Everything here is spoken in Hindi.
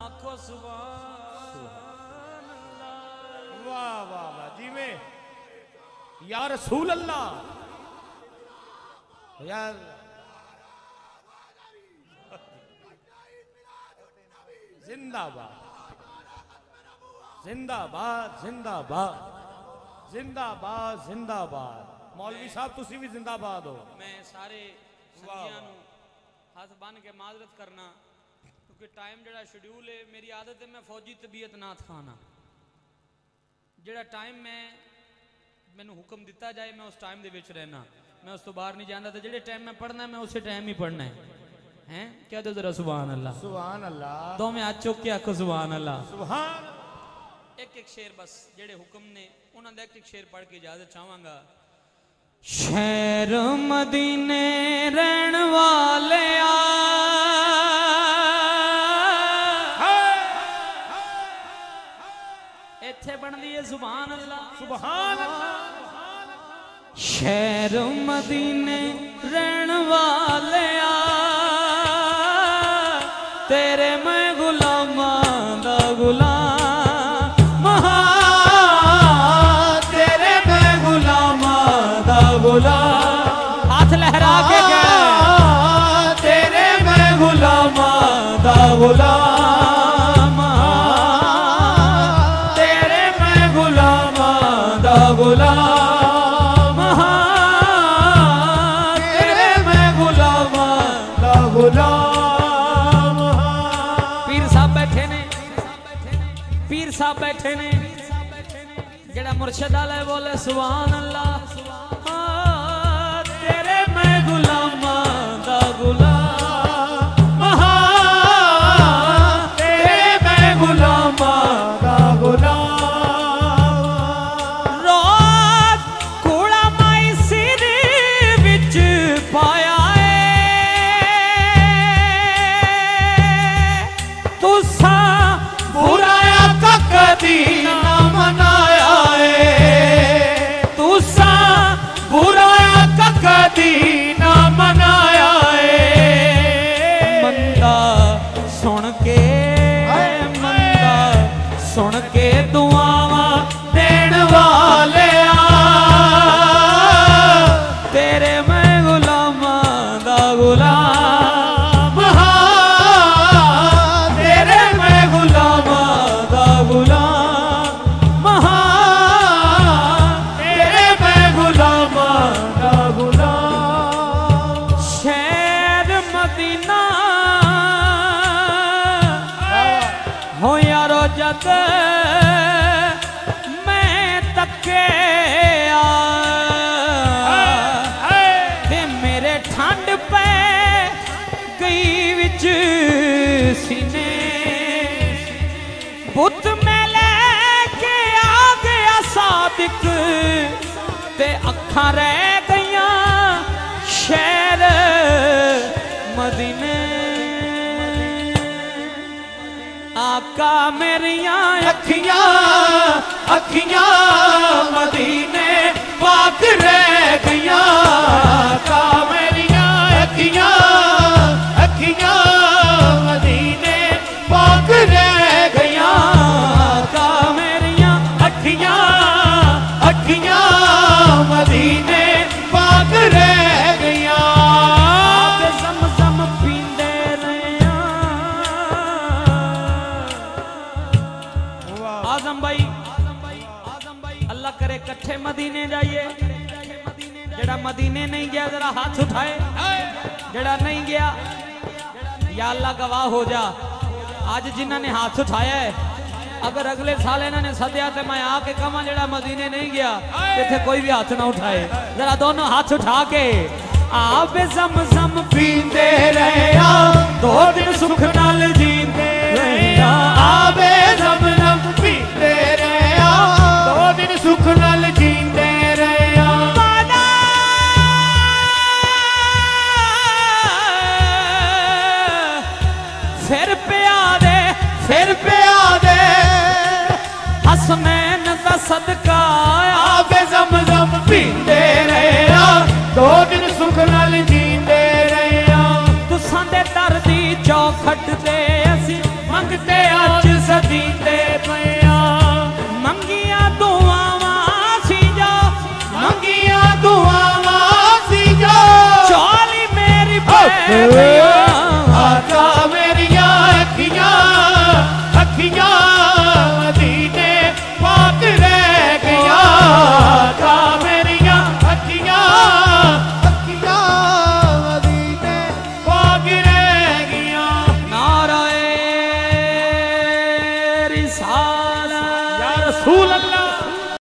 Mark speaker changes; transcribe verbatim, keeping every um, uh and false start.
Speaker 1: आखो सुभान अल्लाह।
Speaker 2: वाह वाह वाह जी में या रसूल अल्लाह यार जिंदाबाद जिंदाबाद जिंदाबाद जिंदाबाद जिंदाबाद। मौलवी साहब तुसी भी जिंदाबाद हो।
Speaker 1: मैं सारे संगियां नूं हाथ बन के माजरत करना क्योंकि टाइम जड़ा शेड्यूल है मेरी आदत है मैं फौजी तबीयत नाथ खाना जड़ा टाइम मैं मैनू हुक्म दिता जाए मैं उस टाइम दे विच रहना मैं उस तो बाहर नहीं जाता। तो जेड़े टाइम मैं पढ़ना मैं उसे टाइम ही पढ़ना है हैं क्या दो जरा सुभान अल्लाह
Speaker 2: सुभान अल्लाह।
Speaker 1: दो में हाथ चुक के आखो सुभान अल्लाह
Speaker 2: सुभान।
Speaker 1: एक एक शेर बस जेड़े हुक्म ने उन्होंने एक एक शेर पढ़ के इजाजत चाहवांगा। शहर मदीने रहन वाले आ इत्थे बनदी है सुभान अल्लाह
Speaker 2: सुभान अल्लाह।
Speaker 1: शहर मदीने रहन वाले आ तेरे मैं गुलामां दा गुलाम महा तेरे मैं गुलामां दा गुलाम। हाथ लहरा के कह तेरे मैं गुलामां दा गुलाम तेरे मैं गुलामां दा गुलाम तेरे मैं गुलामां दा गुलाम। पीर साहब बैठे ने पीर साहब बैठे ने जेड़ा मुर्शिद आला है बोले सुभान अल्लाह। तेरे मैं गुलामां दा गुलाम तेरे मैं गुलामां दा गुलाम। रात कूड़ा माई सिर विच पाया है तुसा बुराया का कदी ना मनाया है तुसा बुराया का कदी ना मनाया है। मंदा सुन के मंदा सुन के दुआवां देण वाले आ तेरे मैं गुलामां दा गुलाम तेरे मैं गुलामां दा गुलाम तेरे मैं गुलामां दा गुलाम। शहर मदीना हो यारो जद मैं तके आ ते मेरे ठंड पे गई विच सीने बुत में लेके आ गया सादिक ते अखां रह गईयां शहर मदीने। आका मेरिया अखियां अखियां मदीने पाक रह गईयां आका मेरिया अखियां अखियां मदीने पाक रह गईयां आका मेरिया अखियां अखियां मदीने पाक रह गईयां। आप ज़म-ज़म पींदे रहिया आजम भाई अल्लाह करे कट्ठे मदीने जाइए। जेड़ा मदीने नहीं गया जरा हाथ उठाए जेड़ा नहीं गया या अल्लाह गवाह हो जा। आज जिन्होंने हाथ उठाया है अगर अगले साल इन्होंने सद्या तो मैं आके कमा जेड़ा मदीने नहीं गया इत्थे कोई भी हाथ ना उठाए जरा दोनों हाथ उठा के। आप ज़म-ज़म पींदे रहिया दो दिन सुख नाल जींदे रहिया आवे ज़म-ज़म पींदे रहिया दो दिन सुख नाल जींदे रहिया। फिर पिया दे फिर पिया दे हसनैन दा सदका आवे ज़म-ज़म पींदे रहिया दो दिन सुख नाल जींदे रहिया। तुसां दे दर दी चौखट ते असीं मंगते आ जीते पया मंगिया दुआवा सी जा मंगिया दुआवा सी जा चौली मेरी